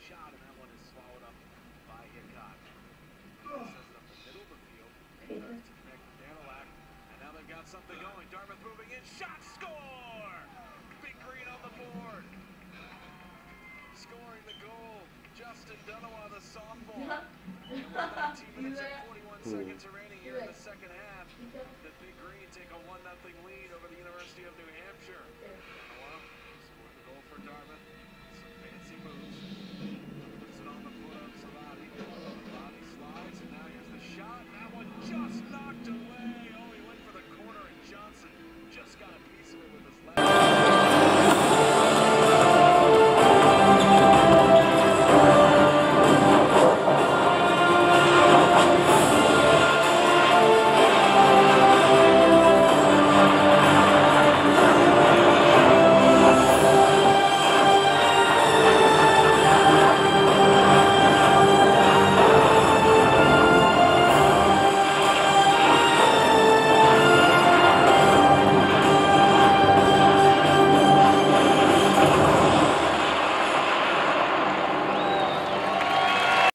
shot, and that one is swallowed up by Hickok. Sends it up the middle of the field. Starts to connect with Danilak, and now they've got something going. Dartmouth moving in. Shot, score! Big Green on the board. Scoring the goal, Justin Dunois, the sophomore. And with 19 minutes and 41 seconds remaining here in the second half, the Big Green take a 1-0 lead over the University of New Hampshire. Dunois scored the goal for Dartmouth.